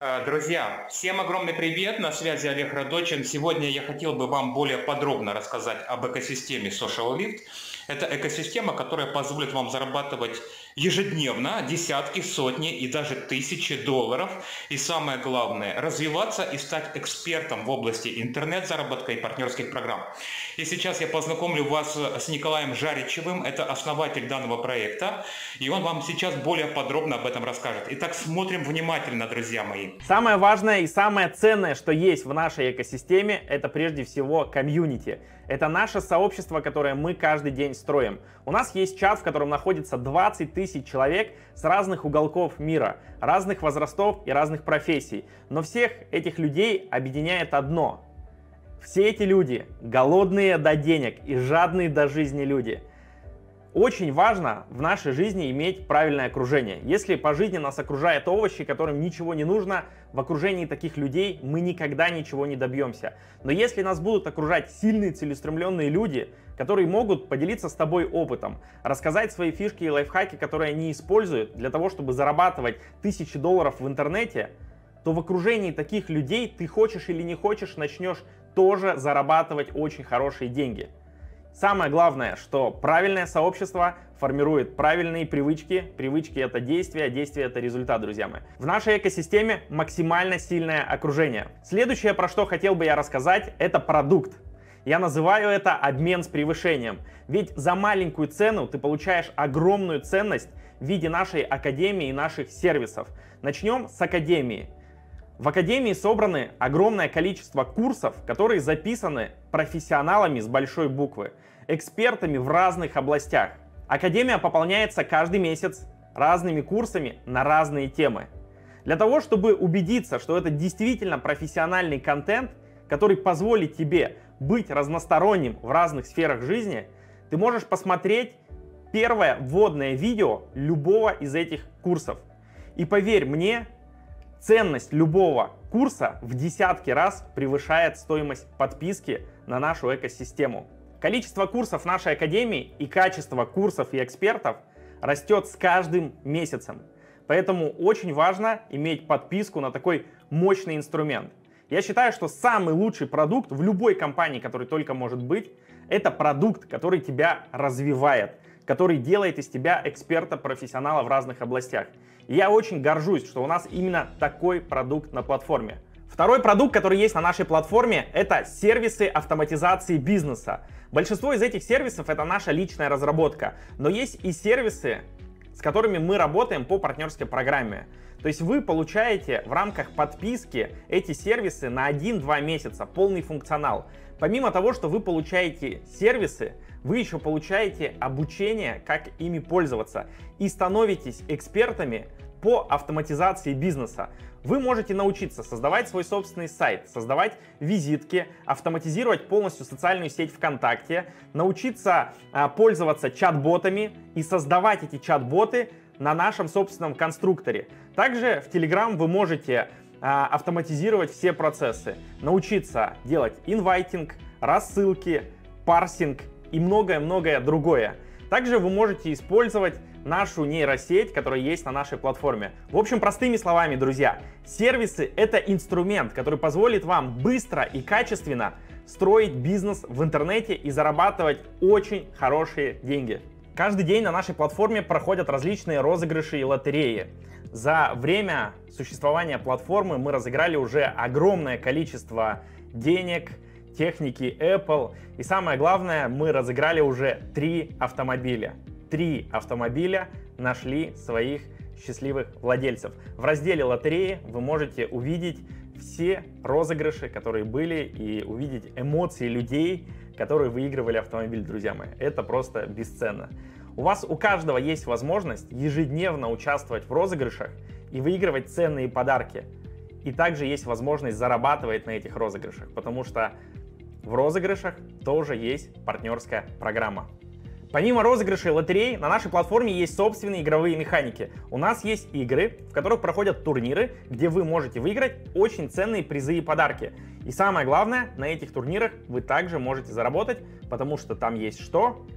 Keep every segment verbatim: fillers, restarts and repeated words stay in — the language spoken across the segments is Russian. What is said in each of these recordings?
Друзья, всем огромный привет, на связи Олег Радочин. Сегодня я хотел бы вам более подробно рассказать об экосистеме Social Lift. Это экосистема, которая позволит вам зарабатывать ежедневно десятки, сотни и даже тысячи долларов. И самое главное, развиваться и стать экспертом в области интернет-заработка и партнерских программ. И сейчас я познакомлю вас с Николаем Жаричевым, это основатель данного проекта. И он вам сейчас более подробно об этом расскажет. Итак, смотрим внимательно, друзья мои. Самое важное и самое ценное, что есть в нашей экосистеме, это прежде всего комьюнити. Это наше сообщество, которое мы каждый день строим. У нас есть чат, в котором находится двадцать тысяч человек с разных уголков мира, разных возрастов и разных профессий. Но всех этих людей объединяет одно. Все эти люди голодные до денег и жадные до жизни люди. Очень важно в нашей жизни иметь правильное окружение. Если по жизни нас окружают овощи, которым ничего не нужно, в окружении таких людей мы никогда ничего не добьемся. Но если нас будут окружать сильные, целеустремленные люди, которые могут поделиться с тобой опытом, рассказать свои фишки и лайфхаки, которые они используют для того, чтобы зарабатывать тысячи долларов в интернете, то в окружении таких людей ты хочешь или не хочешь, начнешь тоже зарабатывать очень хорошие деньги. Самое главное, что правильное сообщество формирует правильные привычки. Привычки — это действия, действия — это результат, друзья мои. В нашей экосистеме максимально сильное окружение. Следующее, про что хотел бы я рассказать, это продукт. Я называю это обмен с превышением. Ведь за маленькую цену ты получаешь огромную ценность в виде нашей академии и наших сервисов. Начнем с академии. В академии собраны огромное количество курсов, которые записаны профессионалами с большой буквы, экспертами в разных областях. Академия пополняется каждый месяц разными курсами на разные темы. Для того, чтобы убедиться, что это действительно профессиональный контент, который позволит тебе быть разносторонним в разных сферах жизни, ты можешь посмотреть первое вводное видео любого из этих курсов. И поверь мне, ценность любого курса в десятки раз превышает стоимость подписки на нашу экосистему. Количество курсов нашей академии и качество курсов и экспертов растет с каждым месяцем. Поэтому очень важно иметь подписку на такой мощный инструмент. Я считаю, что самый лучший продукт в любой компании, который только может быть, это продукт, который тебя развивает, который делает из тебя эксперта, профессионала в разных областях. И я очень горжусь, что у нас именно такой продукт на платформе. Второй продукт, который есть на нашей платформе, это сервисы автоматизации бизнеса. Большинство из этих сервисов — это наша личная разработка, но есть и сервисы, с которыми мы работаем по партнерской программе. То есть вы получаете в рамках подписки эти сервисы на один-два месяца, полный функционал. Помимо того, что вы получаете сервисы, вы еще получаете обучение, как ими пользоваться, и становитесь экспертами по автоматизации бизнеса. Вы можете научиться создавать свой собственный сайт, создавать визитки, автоматизировать полностью социальную сеть ВКонтакте, научиться а, пользоваться чат-ботами и создавать эти чат-боты на нашем собственном конструкторе. Также в Telegram вы можете а, автоматизировать все процессы, научиться делать инвайтинг, рассылки, парсинг и многое-многое другое. Также вы можете использовать нашу нейросеть, которая есть на нашей платформе. В общем, простыми словами, друзья, сервисы — это инструмент, который позволит вам быстро и качественно строить бизнес в интернете и зарабатывать очень хорошие деньги. Каждый день на нашей платформе проходят различные розыгрыши и лотереи. За время существования платформы мы разыграли уже огромное количество денег, техники Apple. И самое главное, мы разыграли уже три автомобиля. Три автомобиля нашли своих счастливых владельцев. В разделе лотереи вы можете увидеть все розыгрыши, которые были, и увидеть эмоции людей, которые выигрывали автомобиль, друзья мои. Это просто бесценно. У вас у каждого есть возможность ежедневно участвовать в розыгрышах и выигрывать ценные подарки. И также есть возможность зарабатывать на этих розыгрышах, потому что в розыгрышах тоже есть партнерская программа. Помимо розыгрышей и лотерей, на нашей платформе есть собственные игровые механики. У нас есть игры, в которых проходят турниры, где вы можете выиграть очень ценные призы и подарки. И самое главное, на этих турнирах вы также можете заработать, потому что там есть что?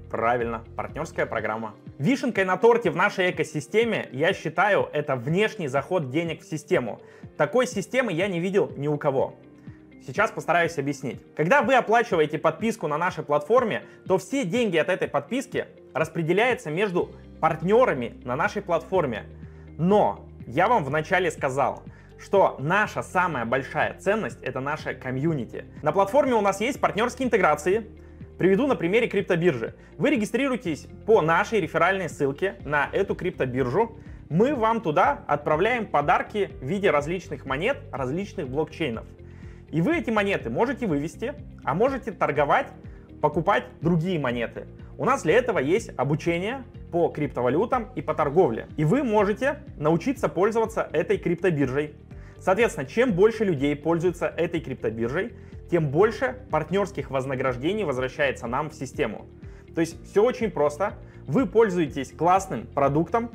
Правильно, партнерская программа. Вишенкой на торте в нашей экосистеме, я считаю, это внешний заход денег в систему. Такой системы я не видел ни у кого. Сейчас постараюсь объяснить. Когда вы оплачиваете подписку на нашей платформе, то все деньги от этой подписки распределяются между партнерами на нашей платформе. Но я вам вначале сказал, что наша самая большая ценность — это наша комьюнити. На платформе у нас есть партнерские интеграции. Приведу на примере криптобиржи. Вы регистрируетесь по нашей реферальной ссылке на эту криптобиржу. Мы вам туда отправляем подарки в виде различных монет, различных блокчейнов. И вы эти монеты можете вывести, а можете торговать, покупать другие монеты. У нас для этого есть обучение по криптовалютам и по торговле. И вы можете научиться пользоваться этой криптобиржей. Соответственно, чем больше людей пользуются этой криптобиржей, тем больше партнерских вознаграждений возвращается нам в систему. То есть все очень просто. Вы пользуетесь классным продуктом,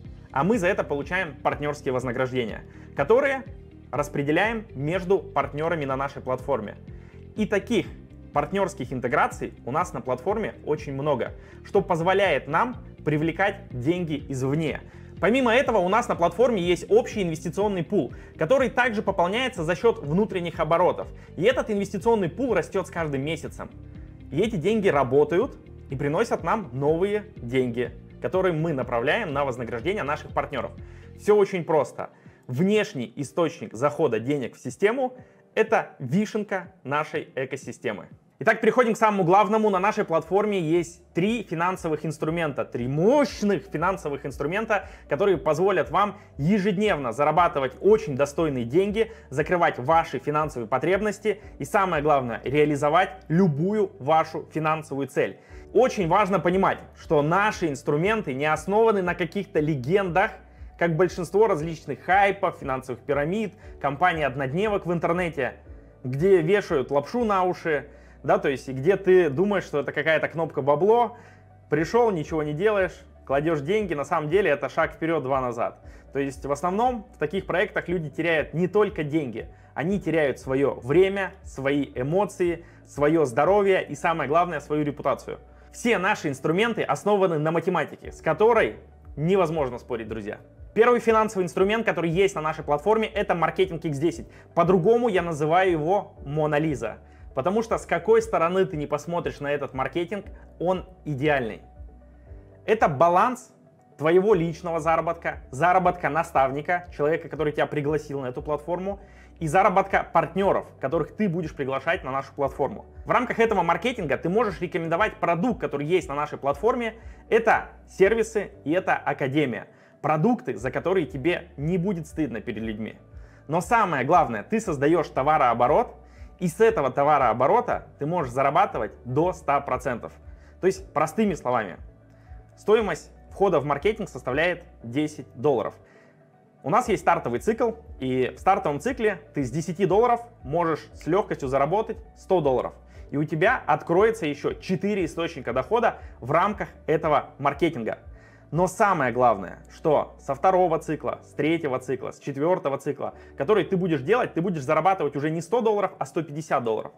а мы за это получаем партнерские вознаграждения, которые распределяем между партнерами на нашей платформе. И таких партнерских интеграций у нас на платформе очень много, что позволяет нам привлекать деньги извне. Помимо этого, у нас на платформе есть общий инвестиционный пул, который также пополняется за счет внутренних оборотов. И этот инвестиционный пул растет с каждым месяцем. И эти деньги работают и приносят нам новые деньги, которые мы направляем на вознаграждение наших партнеров. Все очень просто. Внешний источник захода денег в систему — это вишенка нашей экосистемы. Итак, переходим к самому главному. На нашей платформе есть три финансовых инструмента, три мощных финансовых инструмента, которые позволят вам ежедневно зарабатывать очень достойные деньги, закрывать ваши финансовые потребности и, самое главное, реализовать любую вашу финансовую цель. Очень важно понимать, что наши инструменты не основаны на каких-то легендах, как большинство различных хайпов, финансовых пирамид, компаний-однодневок в интернете, где вешают лапшу на уши, да, то есть и где ты думаешь, что это какая-то кнопка бабло, пришел, ничего не делаешь, кладешь деньги, на самом деле это шаг вперед, два назад. То есть в основном в таких проектах люди теряют не только деньги, они теряют свое время, свои эмоции, свое здоровье и, самое главное, свою репутацию. Все наши инструменты основаны на математике, с которой невозможно спорить, друзья. Первый финансовый инструмент, который есть на нашей платформе, это маркетинг икс десять. По-другому я называю его Мона Лиза. Потому что с какой стороны ты не посмотришь на этот маркетинг, он идеальный. Это баланс твоего личного заработка, заработка наставника, человека, который тебя пригласил на эту платформу, и заработка партнеров, которых ты будешь приглашать на нашу платформу. В рамках этого маркетинга ты можешь рекомендовать продукт, который есть на нашей платформе. Это сервисы и это академия. Продукты, за которые тебе не будет стыдно перед людьми. Но самое главное, ты создаешь товарооборот, и с этого товарооборота ты можешь зарабатывать до ста процентов. То есть, простыми словами, стоимость входа в маркетинг составляет десять долларов. У нас есть стартовый цикл, и в стартовом цикле ты с десяти долларов можешь с легкостью заработать сто долларов. И у тебя откроется еще четыре источника дохода в рамках этого маркетинга. Но самое главное, что со второго цикла, с третьего цикла, с четвертого цикла, который ты будешь делать, ты будешь зарабатывать уже не сто долларов, а сто пятьдесят долларов.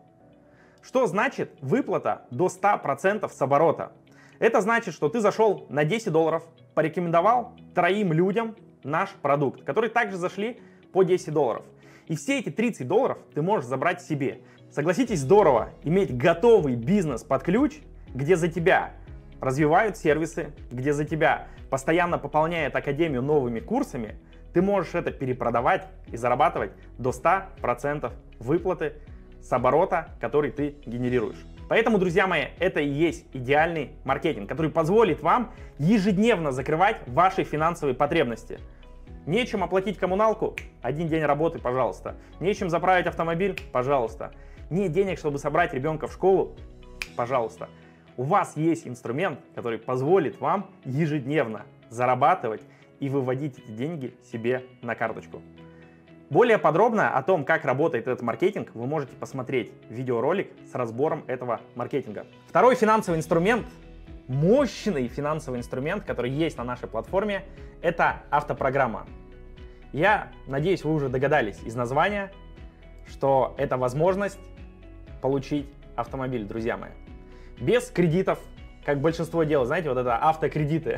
Что значит выплата до ста процентов с оборота? Это значит, что ты зашел на десять долларов, порекомендовал троим людям наш продукт, которые также зашли по десять долларов. И все эти тридцать долларов ты можешь забрать себе. Согласитесь, здорово иметь готовый бизнес под ключ, где за тебя развивают сервисы, где за тебя постоянно пополняет академию новыми курсами, ты можешь это перепродавать и зарабатывать до ста процентов выплаты с оборота, который ты генерируешь. Поэтому, друзья мои, это и есть идеальный маркетинг, который позволит вам ежедневно закрывать ваши финансовые потребности. Нечем оплатить коммуналку? Один день работы, пожалуйста. Нечем заправить автомобиль? Пожалуйста. Нет денег, чтобы собрать ребенка в школу? Пожалуйста. У вас есть инструмент, который позволит вам ежедневно зарабатывать и выводить эти деньги себе на карточку. Более подробно о том, как работает этот маркетинг, вы можете посмотреть видеоролик с разбором этого маркетинга. Второй финансовый инструмент, мощный финансовый инструмент, который есть на нашей платформе, это автопрограмма. Я надеюсь, вы уже догадались из названия, что это возможность получить автомобиль, друзья мои. Без кредитов, как большинство делает, знаете, вот это автокредиты.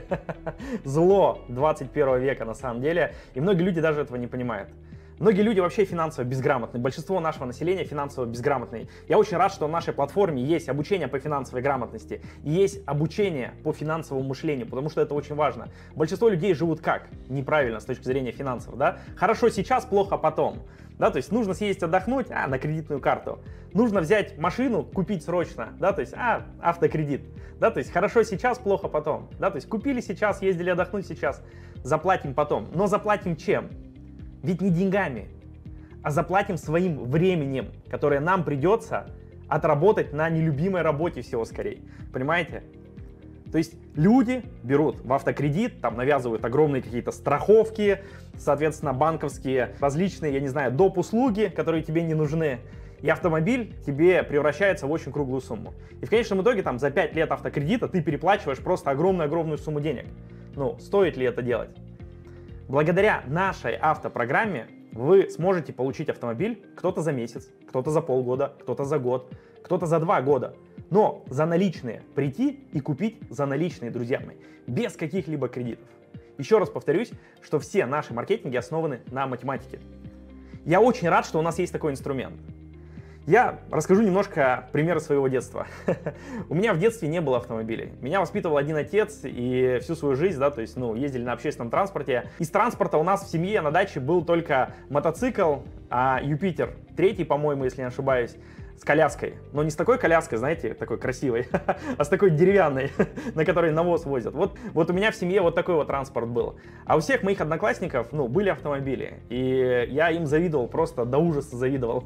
Зло двадцать первого века на самом деле, и многие люди даже этого не понимают. Многие люди вообще финансово безграмотны, большинство нашего населения финансово безграмотные. Я очень рад, что на нашей платформе есть обучение по финансовой грамотности, и есть обучение по финансовому мышлению, потому что это очень важно. Большинство людей живут как? Неправильно с точки зрения финансов, да? Хорошо сейчас, плохо потом. Да, то есть нужно съездить отдохнуть, а, на кредитную карту. Нужно взять машину, купить срочно, да, то есть, а, автокредит. Да, то есть хорошо сейчас, плохо потом. Да, то есть купили сейчас, ездили отдохнуть сейчас, заплатим потом. Но заплатим чем? Ведь не деньгами, а заплатим своим временем, которое нам придется отработать на нелюбимой работе всего скорее. Понимаете? То есть люди берут в автокредит, там навязывают огромные какие-то страховки, соответственно, банковские, различные, я не знаю, доп. Услуги, которые тебе не нужны. И автомобиль тебе превращается в очень круглую сумму. И в конечном итоге там за пять лет автокредита ты переплачиваешь просто огромную-огромную сумму денег. Ну, стоит ли это делать? Благодаря нашей автопрограмме вы сможете получить автомобиль кто-то за месяц, кто-то за полгода, кто-то за год, кто-то за два года. Но за наличные прийти и купить за наличные, друзья мои, без каких-либо кредитов. Еще раз повторюсь, что все наши маркетинги основаны на математике. Я очень рад, что у нас есть такой инструмент. Я расскажу немножко примеры своего детства. У меня в детстве не было автомобилей. Меня воспитывал один отец, и всю свою жизнь, да, то есть, ну, ездили на общественном транспорте. Из транспорта у нас в семье на даче был только мотоцикл, а Юпитер, третий, по-моему, если не ошибаюсь, с коляской. Но не с такой коляской, знаете, такой красивой, а с такой деревянной, на которой навоз возят. Вот, вот у меня в семье вот такой вот транспорт был. А у всех моих одноклассников, ну, были автомобили. И я им завидовал, просто до ужаса завидовал,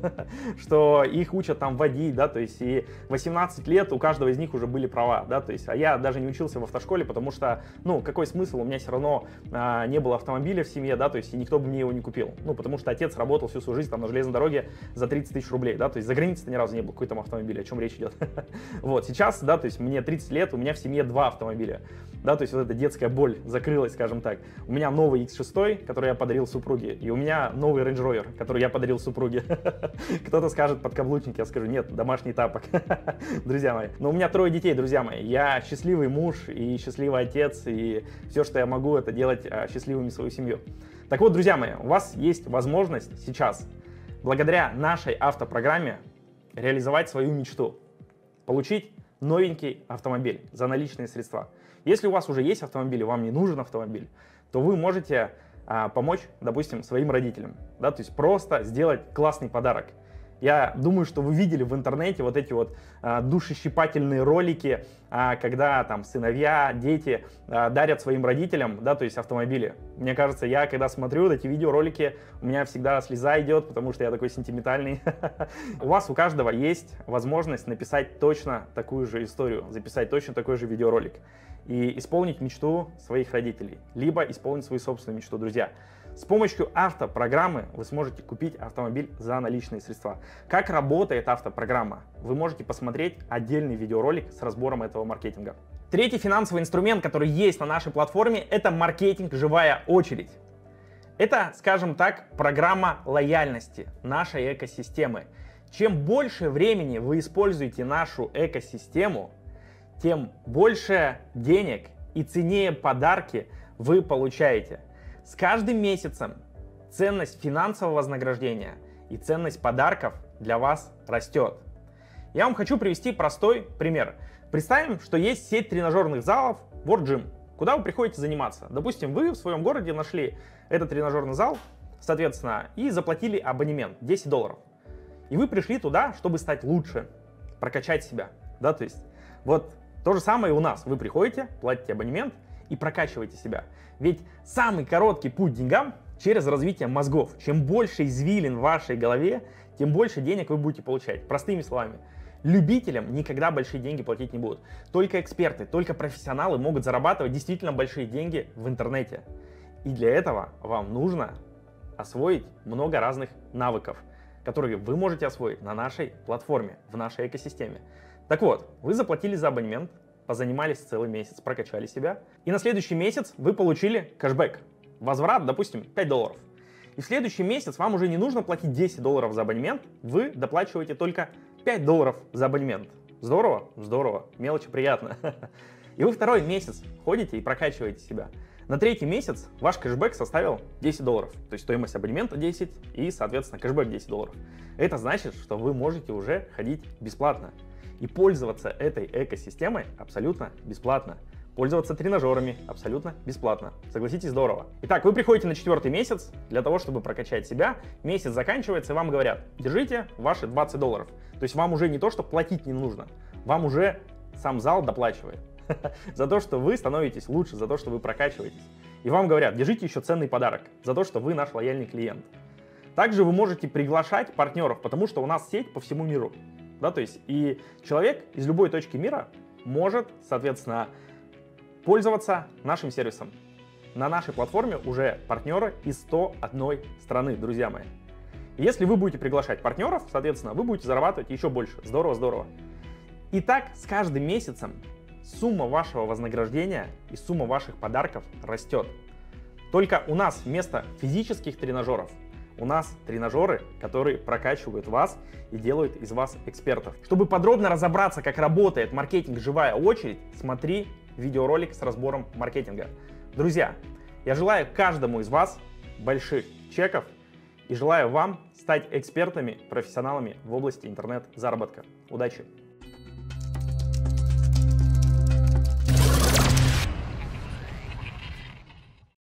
что их учат там водить, да, то есть и восемнадцать лет у каждого из них уже были права, да, то есть, а я даже не учился в автошколе, потому что, ну, какой смысл, у меня все равно а, не было автомобиля в семье, да, то есть, и никто бы мне его не купил. Ну, потому что отец работал всю свою жизнь там на железной дороге за тридцать тысяч рублей, да, то есть, за границей ни разу не был какой там автомобиль, о чем речь идет. Вот, сейчас, да, то есть мне тридцать лет, у меня в семье два автомобиля, да, то есть вот эта детская боль закрылась, скажем так. У меня новый икс шесть, который я подарил супруге, и у меня новый Range Rover, который я подарил супруге. Кто-то скажет подкаблучник, я скажу, нет, домашний тапок. Друзья мои, но у меня трое детей, друзья мои, я счастливый муж и счастливый отец, и все, что я могу, это делать счастливыми свою семью. Так вот, друзья мои, у вас есть возможность сейчас, благодаря нашей автопрограмме, реализовать свою мечту, получить новенький автомобиль за наличные средства. Если у вас уже есть автомобиль, и вам не нужен автомобиль, то вы можете а, помочь, допустим, своим родителям, да, то есть просто сделать классный подарок. Я думаю, что вы видели в интернете вот эти вот а, душещипательные ролики, а, когда там сыновья, дети а, дарят своим родителям, да, то есть автомобили. Мне кажется, я когда смотрю вот эти видеоролики, у меня всегда слеза идет, потому что я такой сентиментальный. У вас у каждого есть возможность написать точно такую же историю, записать точно такой же видеоролик и исполнить мечту своих родителей, либо исполнить свою собственную мечту, друзья. С помощью автопрограммы вы сможете купить автомобиль за наличные средства. Как работает автопрограмма? Вы можете посмотреть отдельный видеоролик с разбором этого маркетинга. Третий финансовый инструмент, который есть на нашей платформе, это маркетинг «Живая очередь». Это, скажем так, программа лояльности нашей экосистемы. Чем больше времени вы используете нашу экосистему, тем больше денег и ценнее подарки вы получаете. С каждым месяцем ценность финансового вознаграждения и ценность подарков для вас растет. Я вам хочу привести простой пример. Представим, что есть сеть тренажерных залов World Gym, куда вы приходите заниматься. Допустим, вы в своем городе нашли этот тренажерный зал, соответственно, и заплатили абонемент десять долларов. И вы пришли туда, чтобы стать лучше, прокачать себя. Да, то есть вот то же самое и у нас. Вы приходите, платите абонемент и прокачиваете себя. Ведь самый короткий путь к деньгам через развитие мозгов. Чем больше извилин в вашей голове, тем больше денег вы будете получать. Простыми словами, любителям никогда большие деньги платить не будут. Только эксперты, только профессионалы могут зарабатывать действительно большие деньги в интернете. И для этого вам нужно освоить много разных навыков, которые вы можете освоить на нашей платформе, в нашей экосистеме. Так вот, вы заплатили за абонемент, позанимались целый месяц, прокачали себя, и на следующий месяц вы получили кэшбэк. Возврат, допустим, пять долларов. И в следующий месяц вам уже не нужно платить десять долларов за абонемент, вы доплачиваете только пять долларов за абонемент. Здорово? Здорово. Мелочи приятно. И вы второй месяц ходите и прокачиваете себя. На третий месяц ваш кэшбэк составил десять долларов. То есть стоимость абонемента десять и, соответственно, кэшбэк десять долларов. Это значит, что вы можете уже ходить бесплатно. И пользоваться этой экосистемой абсолютно бесплатно. Пользоваться тренажерами абсолютно бесплатно. Согласитесь, здорово. Итак, вы приходите на четвертый месяц для того, чтобы прокачать себя. Месяц заканчивается, и вам говорят, держите ваши двадцать долларов. То есть вам уже не то, что платить не нужно, вам уже сам зал доплачивает за то, что вы становитесь лучше, за то, что вы прокачиваетесь. И вам говорят, держите еще ценный подарок за то, что вы наш лояльный клиент. Также вы можете приглашать партнеров, потому что у нас сеть по всему миру. Да, то есть и человек из любой точки мира может, соответственно, пользоваться нашим сервисом. На нашей платформе уже партнеры из сто одной страны, друзья мои. И если вы будете приглашать партнеров, соответственно, вы будете зарабатывать еще больше. Здорово, здорово. И так с каждым месяцем сумма вашего вознаграждения и сумма ваших подарков растет. Только у нас вместо физических тренажеров у нас тренажеры, которые прокачивают вас и делают из вас экспертов. Чтобы подробно разобраться, как работает маркетинг «Живая очередь», смотри видеоролик с разбором маркетинга. Друзья, я желаю каждому из вас больших чеков и желаю вам стать экспертами, профессионалами в области интернет-заработка. Удачи!